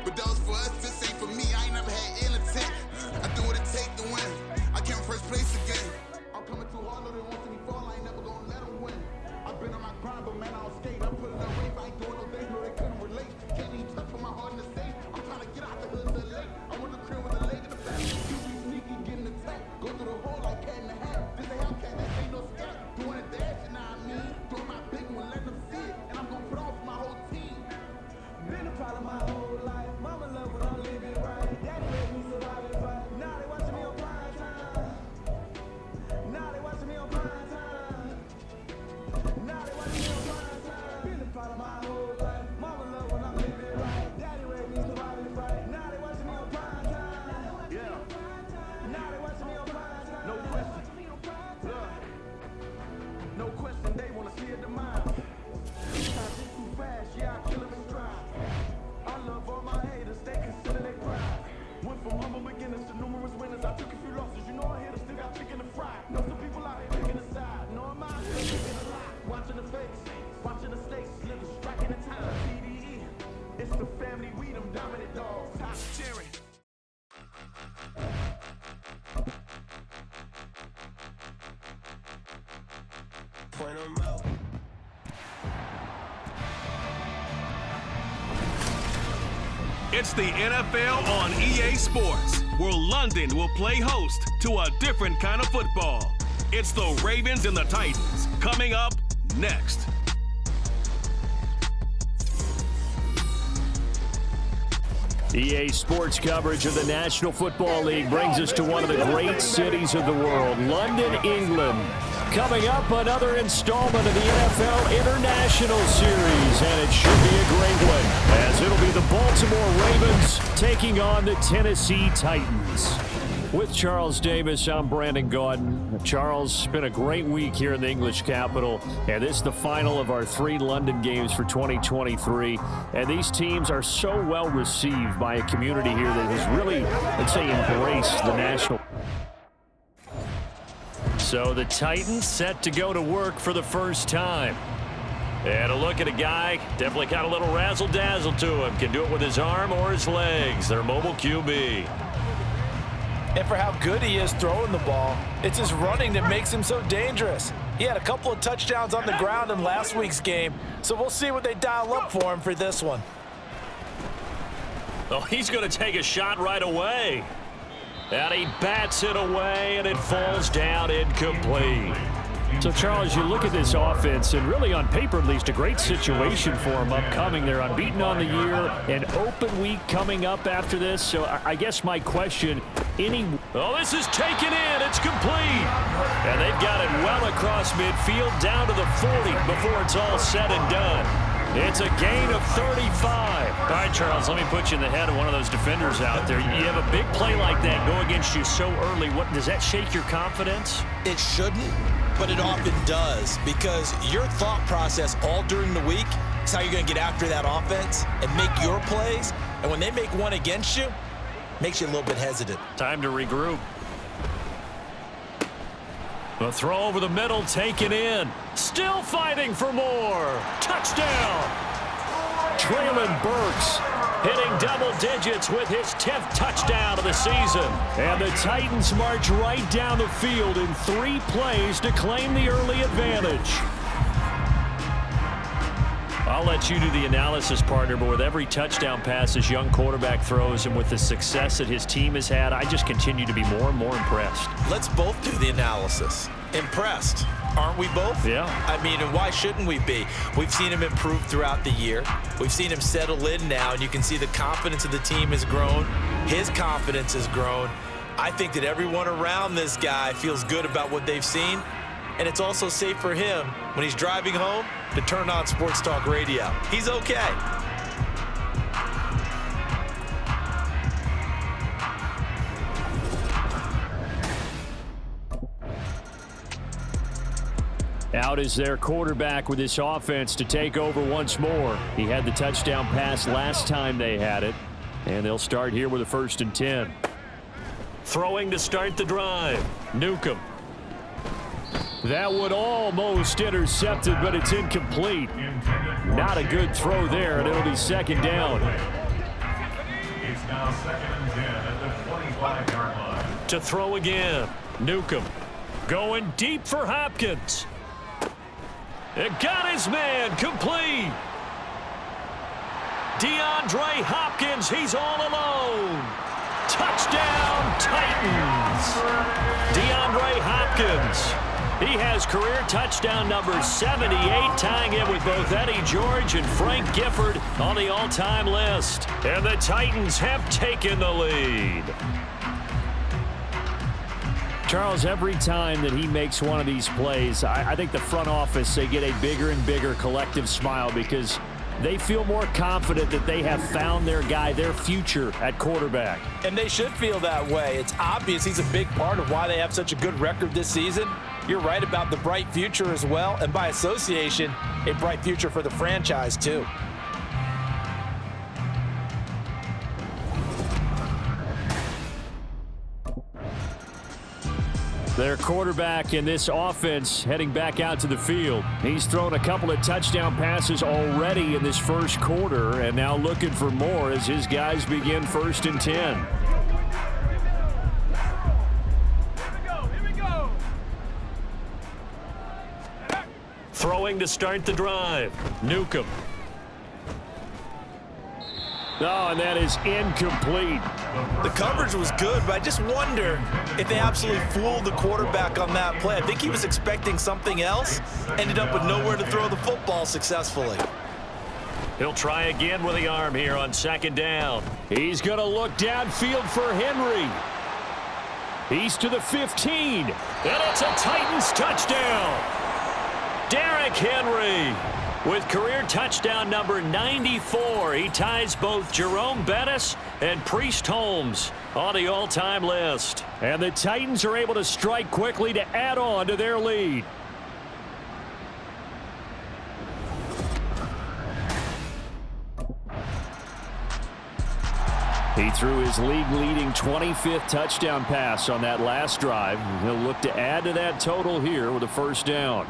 But those for us, this ain't for me. I ain't never had ill intent. I do what it take to win. I came first place again. I'm coming too hard, though they want to me fall. I ain't never gonna let them win. I've been on my grind, but man, I don't skate. I put it away, but I ain't doing no things where they couldn't relate. Can't even touch with my heart in the safe. I'm trying to get out the hood to the lake. I want the crib with the leg in the back. You be sneaky, getting attacked. Go through the hole like cat in the hat. This ain't Hellcat, this ain't no scat. Doing a dash, you know what I mean? Doing my big one, let them see it. And I'm gonna put on for my whole team. Been a part of my whole life. Mama love when I'm living right. Daddy made me survive and fight. Now they watching me on prime time. Now they watching me on prime time. Now they watching me on prime time. Been a part of my whole life. Mama love when I'm living right. Daddy made me survive and fight. Now they watching me on prime time. Yeah. Now they watching me on prime time. No question. Look. No question. They wanna see a demise. Sometimes it's too fast. Yeah, I kill them in stride. I love all my haters, they consider they pride. Went from humble beginners to numerous winners. I took a few losses, you know I hit them, still got chicken to fry. Know some people out here picking a side. Know I'm out here picking a lie. Watching the face, watching the stakes, living, striking the time. PDE, it's the family, we them dominant dogs. Top cheering. Point 'em out. It's the NFL on EA Sports, where London will play host to a different kind of football. It's the Ravens and the Titans, coming up next. EA Sports coverage of the National Football League brings us to one of the great cities of the world, London, England. Coming up, another installment of the NFL International Series, and it should be a great one, as it'll be the Baltimore Ravens taking on the Tennessee Titans. With Charles Davis, I'm Brandon Gaudin. Charles, it's been a great week here in the English capital, and this is the final of our 3 London games for 2023. And these teams are so well received by a community here that has really, let's say, embraced the national. So the Titans set to go to work for the first time. And a look at a guy, definitely got a little razzle-dazzle to him. Can do it with his arm or his legs. Their mobile QB. And for how good he is throwing the ball, it's his running that makes him so dangerous. He had a couple of touchdowns on the ground in last week's game, so we'll see what they dial up for him for this one. Oh, he's going to take a shot right away. And he bats it away, and it falls down incomplete. So, Charles, you look at this offense, and really on paper at least, a great situation for them upcoming. They're unbeaten on the year, an open week coming up after this. So I guess my question, oh, this is taken in. It's complete. And they've got it well across midfield down to the 40 before it's all said and done. It's a gain of 35. All right, Charles, let me put you in the head of one of those defenders out there. You have a big play like that go against you so early. Does that shake your confidence? It shouldn't, but it often does, because your thought process all during the week is how you're going to get after that offense and make your plays. And when they make one against you, it makes you a little bit hesitant. Time to regroup. The throw over the middle, taken in. Still fighting for more. Touchdown. Traylon Burks hitting double digits with his 10th touchdown of the season. And the Titans march right down the field in 3 plays to claim the early advantage. I'll let you do the analysis, partner, but with every touchdown pass this young quarterback throws and with the success that his team has had, I just continue to be more and more impressed. Let's both do the analysis. Impressed. Aren't we both? Yeah. I mean, and why shouldn't we be? We've seen him improve throughout the year. We've seen him settle in now, and you can see the confidence of the team has grown. His confidence has grown. I think that everyone around this guy feels good about what they've seen, and it's also safe for him when he's driving home to turn on Sports Talk Radio. He's okay. Out is their quarterback with this offense to take over once more. He had the touchdown pass last time they had it, and they'll start here with a 1st and 10. Throwing to start the drive. Newcomb. That would almost intercepted, but it's incomplete. Not a good throw there, and it'll be 2nd down. now 2nd and 10 at the 25-yard line. To throw again, Newcomb going deep for Hopkins. It got his man, complete. DeAndre Hopkins, he's all alone. Touchdown, Titans. DeAndre Hopkins. He has career touchdown number 78, tying it with both Eddie George and Frank Gifford on the all-time list. And the Titans have taken the lead. Charles, every time that he makes one of these plays, I think the front office, they get a bigger and bigger collective smile because they feel more confident that they have found their guy, their future at quarterback. And they should feel that way. It's obvious he's a big part of why they have such a good record this season. You're right about the bright future as well, and by association, a bright future for the franchise too. Their quarterback in this offense heading back out to the field. He's thrown a couple of touchdown passes already in this first quarter and now looking for more as his guys begin 1st and 10. Here we go. Throwing to start the drive. Newcomb. Oh, and that is incomplete. The coverage was good, but I just wonder if they absolutely fooled the quarterback on that play. I think he was expecting something else, ended up with nowhere to throw the football successfully. He'll try again with the arm here on 2nd down. He's going to look downfield for Henry. He's to the 15, and it's a Titans touchdown. Derrick Henry with career touchdown number 94. He ties both Jerome Bettis and Priest Holmes on the all-time list. And the Titans are able to strike quickly to add on to their lead. He threw his league-leading 25th touchdown pass on that last drive. He'll look to add to that total here with a 1st down.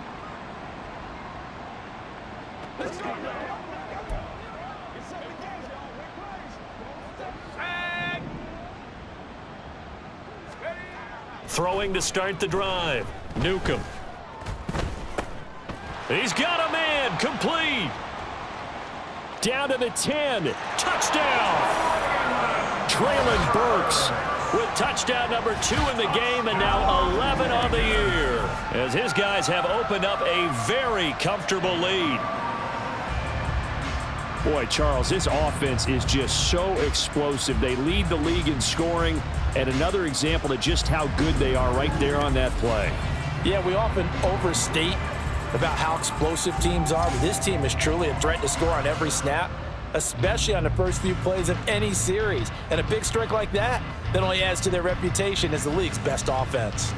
Throwing to start the drive. Newcomb. He's got a man, complete. Down to the 10. Touchdown. Traylon Burks with touchdown number 2 in the game and now 11 on the year as his guys have opened up a very comfortable lead. Boy, Charles, this offense is just so explosive. They lead the league in scoring, and another example of just how good they are right there on that play. Yeah, we often overstate about how explosive teams are, but this team is truly a threat to score on every snap, especially on the first few plays of any series. And a big strike like that only adds to their reputation as the league's best offense.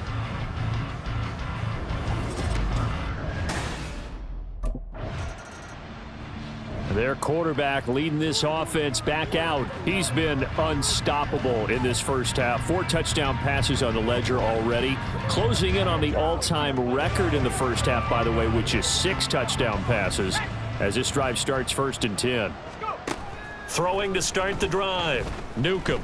Their quarterback leading this offense back out. He's been unstoppable in this first half. 4 touchdown passes on the ledger already. Closing in on the all-time record in the first half, by the way, which is 6 touchdown passes as this drive starts 1st and 10. Throwing to start the drive. Newcomb.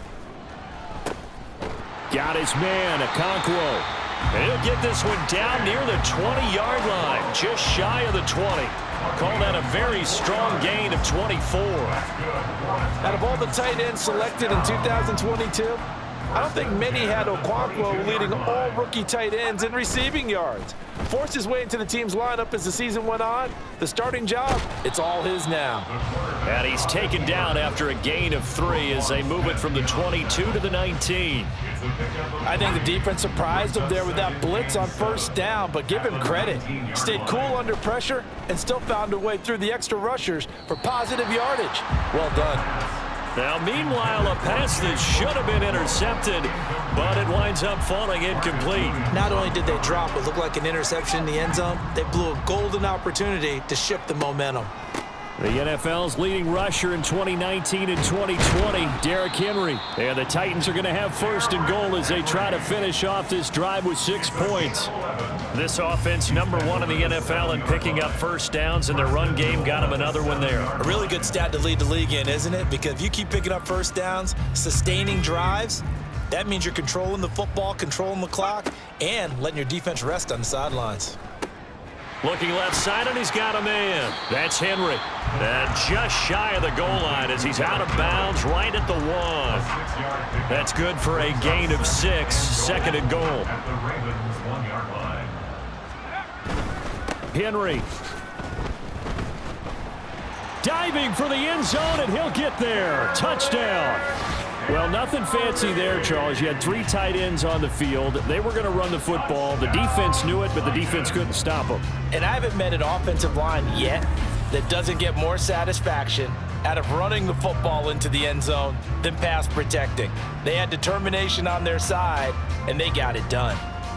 Got his man, Okonkwo. And he'll get this one down near the 20-yard line, just shy of the 20. Call that a very strong gain of 24. Out of all the tight ends selected in 2022, I don't think many had Okonkwo leading all rookie tight ends in receiving yards. Forced his way into the team's lineup as the season went on. The starting job, it's all his now. And he's taken down after a gain of 3 as they move it from the 22 to the 19. I think the defense surprised him there with that blitz on 1st down, but give him credit. Stayed cool under pressure and still found a way through the extra rushers for positive yardage. Well done. Now, meanwhile, a pass that should have been intercepted, but it winds up falling incomplete. Not only did they drop what looked like an interception in the end zone, they blew a golden opportunity to shift the momentum. The NFL's leading rusher in 2019 and 2020, Derrick Henry. And the Titans are going to have first and goal as they try to finish off this drive with 6 points. This offense, #1 in the NFL in picking up first downs, and their run game got them another one there. A really good stat to lead the league in, isn't it? Because if you keep picking up first downs, sustaining drives, that means you're controlling the football, controlling the clock, and letting your defense rest on the sidelines. Looking left side, and he's got a man. That's Henry. And just shy of the goal line as he's out of bounds right at the 1. That's good for a gain of 6, second and goal. At the Ravens 1-yard line. Henry. Diving for the end zone, and he'll get there. Touchdown. Well, nothing fancy there, Charles. You had 3 tight ends on the field. They were going to run the football. The defense knew it, but the defense couldn't stop them. And I haven't met an offensive line yet that doesn't get more satisfaction out of running the football into the end zone than pass protecting. They had determination on their side, and they got it done.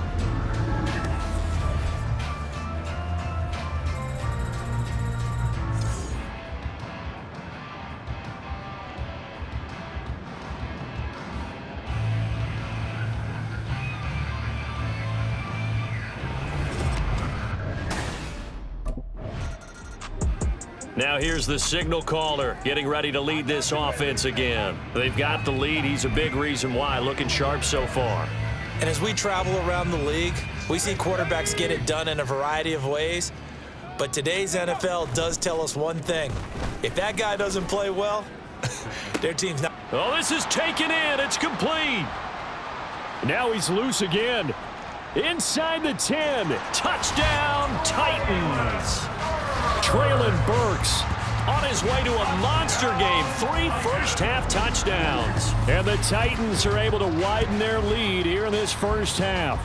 Now here's the signal caller getting ready to lead this offense again. They've got the lead. He's a big reason why. Looking sharp so far. And as we travel around the league, we see quarterbacks get it done in a variety of ways. But today's NFL does tell us one thing. If that guy doesn't play well, their team's not. Oh, this is taken in. It's complete. Now he's loose again. Inside the 10. Touchdown, Titans. Traylon Burks on his way to a monster game. 3 first-half touchdowns. And the Titans are able to widen their lead here in this first half.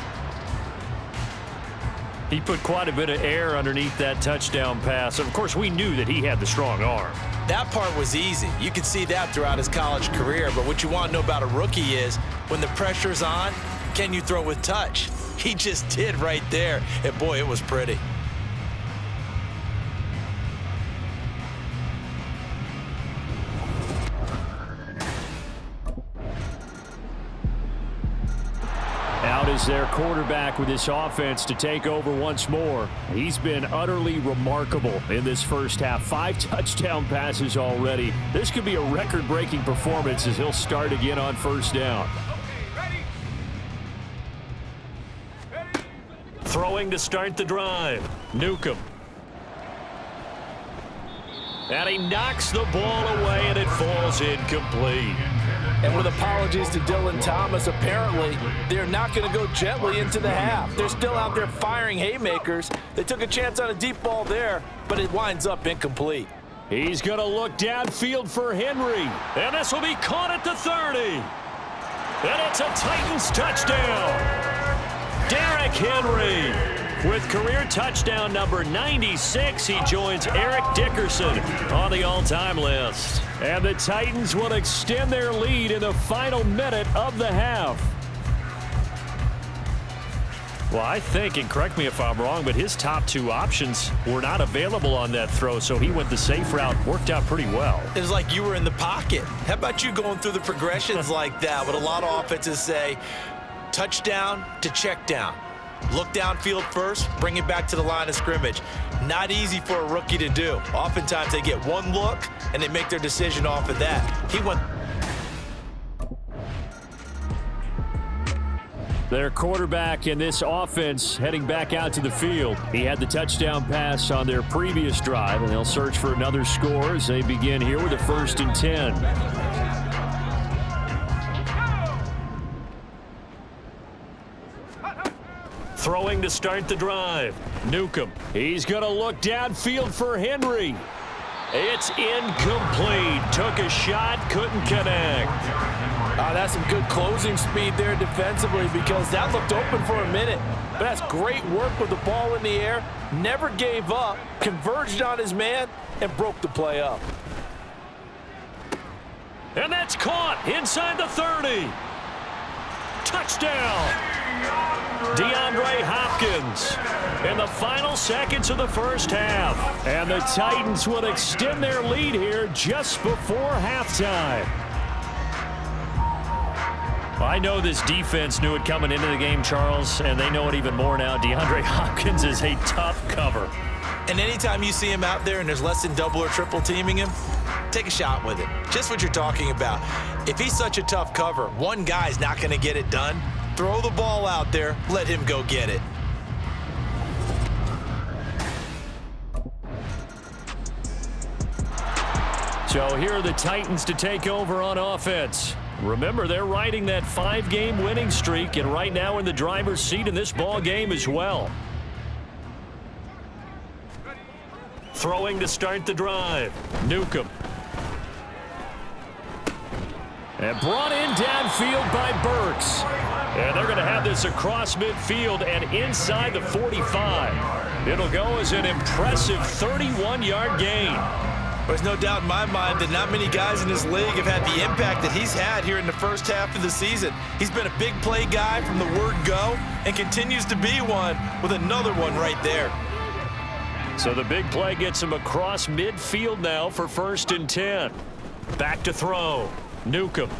He put quite a bit of air underneath that touchdown pass. Of course, we knew that he had the strong arm. That part was easy. You could see that throughout his college career. But what you want to know about a rookie is when the pressure's on, can you throw with touch? He just did right there. And, boy, it was pretty. Out is their quarterback with this offense to take over once more. He's been utterly remarkable in this first half. 5 touchdown passes already. This could be a record-breaking performance as he'll start again on first down. Throwing to start the drive. Newcomb. And he knocks the ball away, and it falls incomplete. And with apologies to Dylan Thomas, apparently they're not going to go gently into the half. They're still out there firing haymakers. They took a chance on a deep ball there, but it winds up incomplete. He's going to look downfield for Henry. And this will be caught at the 30. And it's a Titans touchdown. Derrick Henry. With career touchdown number 96, he joins Eric Dickerson on the all-time list. And the Titans will extend their lead in the final minute of the half. Well, I think, and correct me if I'm wrong, but his top 2 options were not available on that throw, so he went the safe route. Worked out pretty well. It was like you were in the pocket. How about you going through the progressions like that? What a lot of offenses say, touchdown to check down. Look downfield first, bring it back to the line of scrimmage. Not easy for a rookie to do. Oftentimes they get one look and they make their decision off of that. He went. Their quarterback in this offense heading back out to the field. He had the touchdown pass on their previous drive, and they'll search for another score as they begin here with a 1st and 10. Throwing to start the drive. Newcomb. He's going to look downfield for Henry. It's incomplete. Took a shot, couldn't connect. That's some good closing speed there defensively because that looked open for a minute. But that's great work with the ball in the air. Never gave up, converged on his man, and broke the play up. And that's caught inside the 30. Touchdown! DeAndre Hopkins in the final seconds of the first half. And the Titans will extend their lead here just before halftime. I know this defense knew it coming into the game, Charles, and they know it even more now. DeAndre Hopkins is a tough cover. And anytime you see him out there and there's less than double or triple teaming him, take a shot with it. Just what you're talking about. If he's such a tough cover, one guy's not going to get it done. Throw the ball out there. Let him go get it. So here are the Titans to take over on offense. Remember, they're riding that 5-game winning streak, and right now in the driver's seat in this ball game as well. Throwing to start the drive. Newcomb. And brought in downfield by Burks. And they're going to have this across midfield and inside the 45. It'll go as an impressive 31-yard gain. There's no doubt in my mind that not many guys in this league have had the impact that he's had here in the first half of the season. He's been a big play guy from the word go and continues to be one with another one right there. So the big play gets him across midfield now for 1st and 10. Back to throw. Newcomb.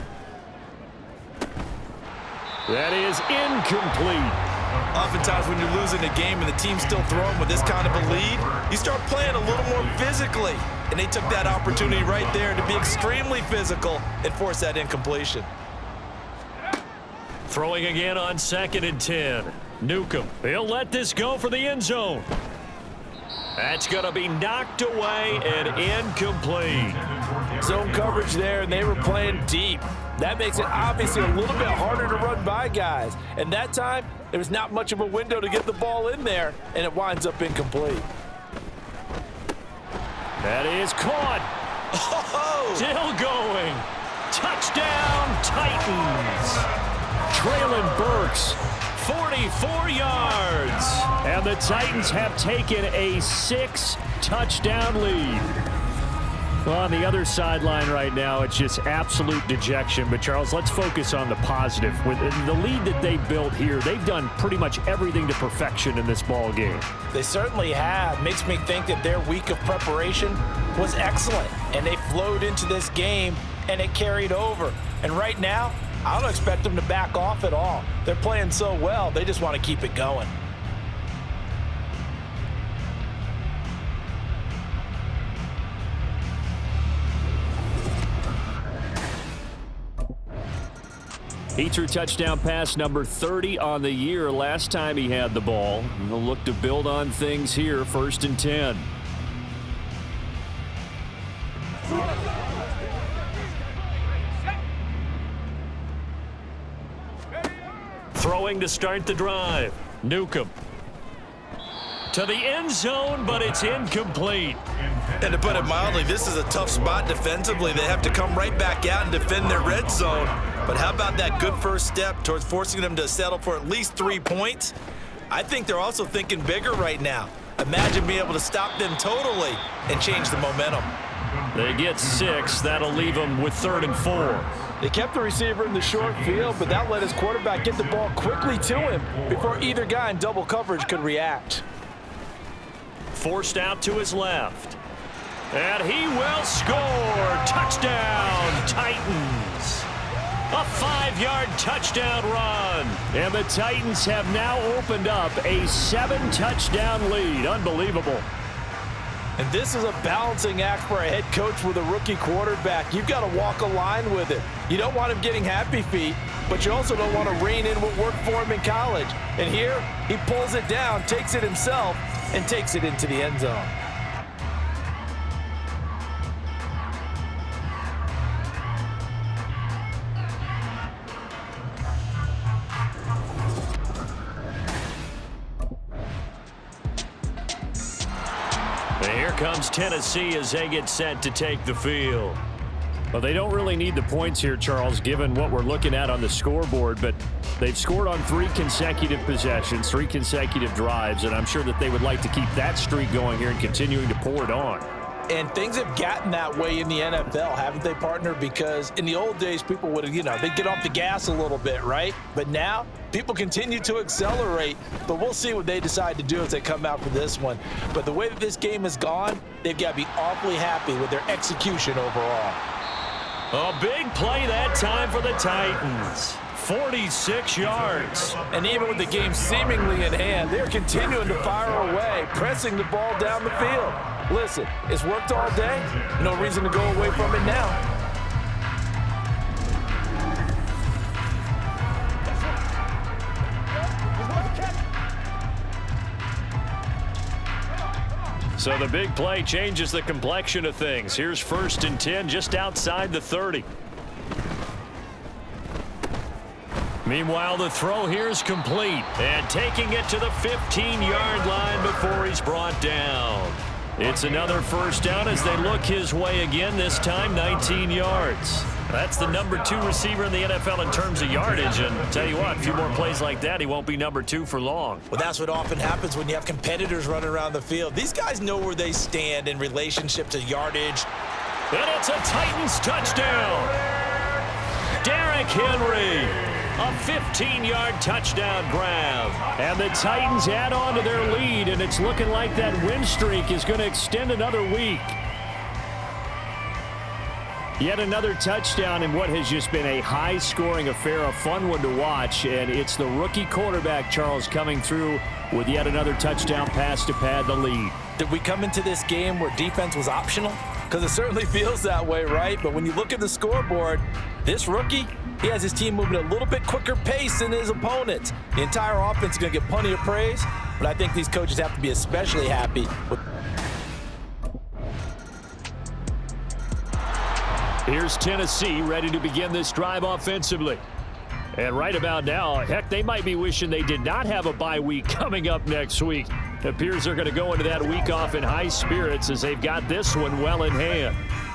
That is incomplete. Oftentimes when you're losing a game and the team's still throwing with this kind of a lead, you start playing a little more physically. And they took that opportunity right there to be extremely physical and force that incompletion. Throwing again on 2nd and 10. Newcomb. He'll let this go for the end zone. That's going to be knocked away and incomplete. Zone coverage there, and they were playing deep. That makes it obviously a little bit harder to run by guys. And that time, there was not much of a window to get the ball in there, and it winds up incomplete. That is caught. Oh! Still going. Touchdown, Titans. Traylon Burks, 44 yards. And the Titans have taken a 6-touchdown lead. Well, on the other sideline right now, it's just absolute dejection. But, Charles, let's focus on the positive. With the lead that they built here, they've done pretty much everything to perfection in this ball game. They certainly have. Makes me think that their week of preparation was excellent. And they flowed into this game, and it carried over. And right now, I don't expect them to back off at all. They're playing so well, they just want to keep it going. He threw touchdown pass number 30 on the year last time he had the ball. And they'll look to build on things here, 1st and 10. Throwing to start the drive. Newcomb. To the end zone, but it's incomplete. And to put it mildly, this is a tough spot defensively. They have to come right back out and defend their red zone. But how about that good first step towards forcing them to settle for at least 3 points? I think they're also thinking bigger right now. Imagine being able to stop them totally and change the momentum. They get 6. That'll leave them with 3rd and 4. They kept the receiver in the short field, but that let his quarterback get the ball quickly to him before either guy in double coverage could react. Forced out to his left. And he will score. Touchdown, Titans. A 5-yard touchdown run. And the Titans have now opened up a 7-touchdown lead. Unbelievable. And this is a balancing act for a head coach with a rookie quarterback. You've got to walk a line with it. You don't want him getting happy feet, but you also don't want to rein in what worked for him in college. And here, he pulls it down, takes it himself, and takes it into the end zone. Here comes Tennessee as they get set to take the field. Well, they don't really need the points here, Charles, given what we're looking at on the scoreboard, but they've scored on 3 consecutive possessions, 3 consecutive drives, and I'm sure that they would like to keep that streak going here and continuing to pour it on. And things have gotten that way in the NFL, haven't they, partner? Because in the old days, people would have, they'd get off the gas a little bit, right? But now, people continue to accelerate. But we'll see what they decide to do as they come out for this one. But the way that this game has gone, they've got to be awfully happy with their execution overall. A big play that time for the Titans. 46 yards. And even with the game seemingly in hand, they're continuing to fire away, pressing the ball down the field. Listen, it's worked all day. No reason to go away from it now. So the big play changes the complexion of things. Here's 1st and 10 just outside the 30. Meanwhile, the throw here is complete. And taking it to the 15-yard line before he's brought down. It's another 1st down as they look his way again, this time 19 yards. That's the number 2 receiver in the NFL in terms of yardage. And tell you what, a few more plays like that, he won't be number 2 for long. Well, that's what often happens when you have competitors running around the field. These guys know where they stand in relationship to yardage. And it's a Titans touchdown. Derrick Henry. A 15-yard touchdown grab. And the Titans add on to their lead, and it's looking like that win streak is going to extend another week. Yet another touchdown in what has just been a high-scoring affair, a fun one to watch, and it's the rookie quarterback, Charles, coming through with yet another touchdown pass to pad the lead. Did we come into this game where defense was optional? Because it certainly feels that way, right? But when you look at the scoreboard, this rookie, he has his team moving at a little bit quicker pace than his opponents. The entire offense is going to get plenty of praise, but I think these coaches have to be especially happy with. Here's Tennessee ready to begin this drive offensively. And right about now, heck, they might be wishing they did not have a bye week coming up next week. It appears they're going to go into that week off in high spirits as they've got this one well in hand.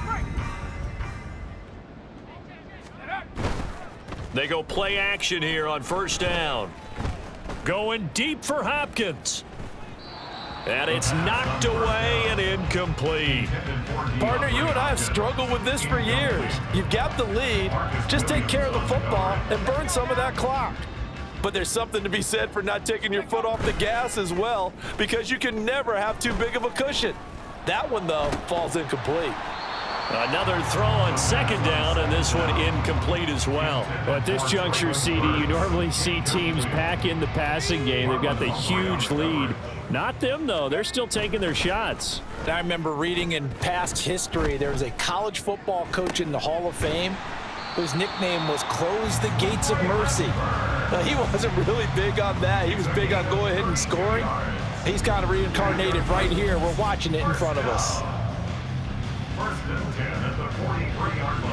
They go play action here on 1st down. Going deep for Hopkins. And it's knocked away and incomplete. Partner, you and I have struggled with this for years. You've got the lead. Just take care of the football and burn some of that clock. But there's something to be said for not taking your foot off the gas as well, because you can never have too big of a cushion. That one, though, falls incomplete. Another throw on 2nd down, and this one incomplete as well. But at this juncture, CD, you normally see teams pack in the passing game. They've got the huge lead. Not them, though. They're still taking their shots. I remember reading in past history, there was a college football coach in the Hall of Fame whose nickname was Close the Gates of Mercy. Now, he wasn't really big on that. He was big on go ahead and scoring. He's kind of reincarnated right here. We're watching it in front of us. 1st and 10 at the 43-yard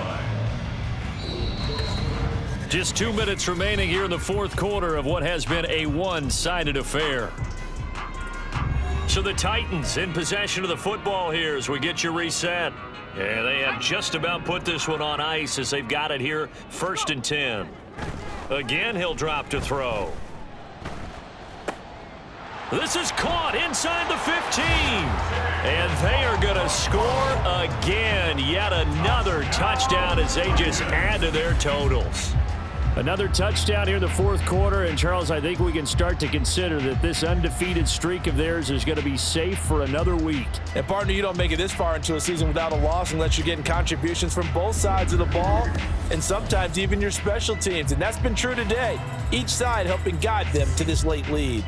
line. Just 2 minutes remaining here in the 4th quarter of what has been a one-sided affair. So the Titans in possession of the football here as we get you reset. Yeah, they have just about put this one on ice as they've got it here, 1st and 10. Again, he'll drop to throw. This is caught inside the 15. And they are going to score again. Yet another touchdown as they just add to their totals. Another touchdown here in the 4th quarter. And, Charles, I think we can start to consider that this undefeated streak of theirs is going to be safe for another week. And, partner, you don't make it this far into a season without a loss unless you're getting contributions from both sides of the ball and sometimes even your special teams. And that's been true today. Each side helping guide them to this late lead.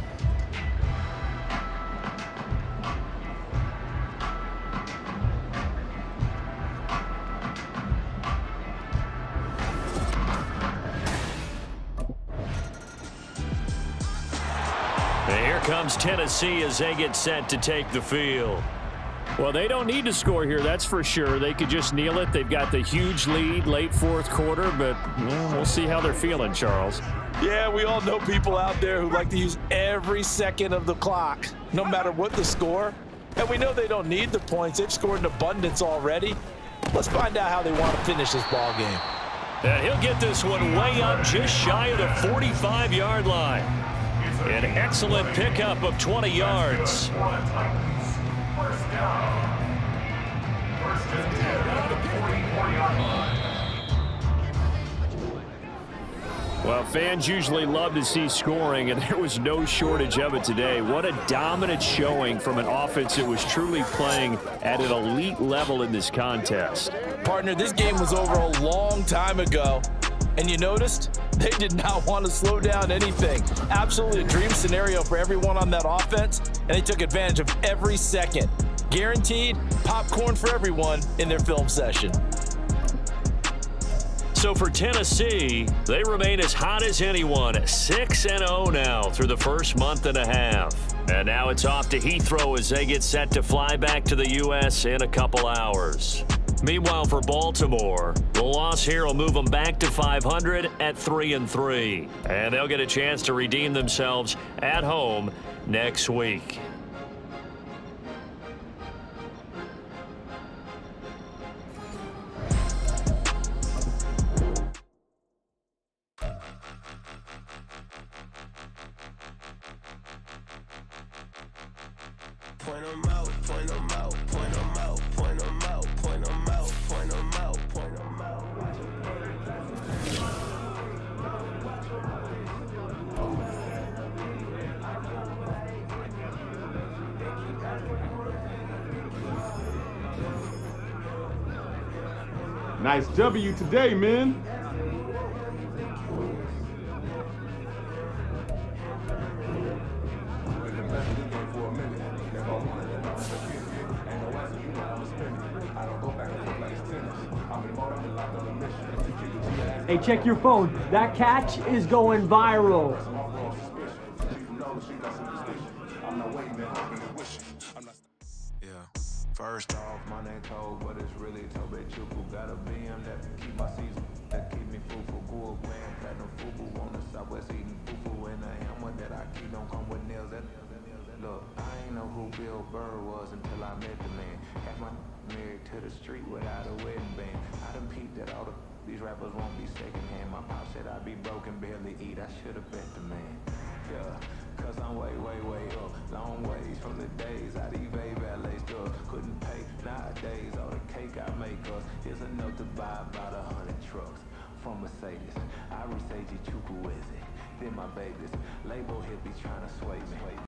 Here comes Tennessee as they get set to take the field. Well, they don't need to score here, that's for sure. They could just kneel it. They've got the huge lead late 4th quarter, but we'll see how they're feeling, Charles. Yeah, we all know people out there who like to use every second of the clock, no matter what the score. And we know they don't need the points. They've scored in abundance already. Let's find out how they want to finish this ball game. And he'll get this one way up just shy of the 45-yard line. An excellent pickup of 20 yards. Well, fans usually love to see scoring, and there was no shortage of it today. What a dominant showing from an offense that was truly playing at an elite level in this contest. Partner, this game was over a long time ago, and you noticed they did not want to slow down anything. Absolutely a dream scenario for everyone on that offense, and they took advantage of every second. Guaranteed popcorn for everyone in their film session. So for Tennessee, they remain as hot as anyone, 6-0 now through the first month and a half. And now it's off to Heathrow as they get set to fly back to the U.S. in a couple hours. Meanwhile, for Baltimore, the loss here will move them back to 500 at 3-3. And they'll get a chance to redeem themselves at home next week. Point 'em out, point 'em out, point 'em out, point 'em out, point 'em out, point 'em out, point 'em out. Nice W today, man. Hey, check your phone. That catch is going viral. Yeah. First off, my name Cole, but it's really Tobe Chuku. Got a BM that keep my season, that keep me fufu. Gold grand, platinum fufu on the Southwest eating fufu. And a hammer that I keep don't come with nails. Look, I ain't know who Bill Burr was until I met the man. Half my married to the street without a wedding band. I done peeped that all these rappers won't be secondhand. My pop said I'd be broken, barely eat. I should have bet the man. Yeah, cause I'm way, way, way up. Long ways from the days I eBay valet stuff. Couldn't pay nowadays. All the cake I make us is enough to buy about 100 trucks. From Mercedes, I Chukwueze. Then my babies, label hippies trying to sway me.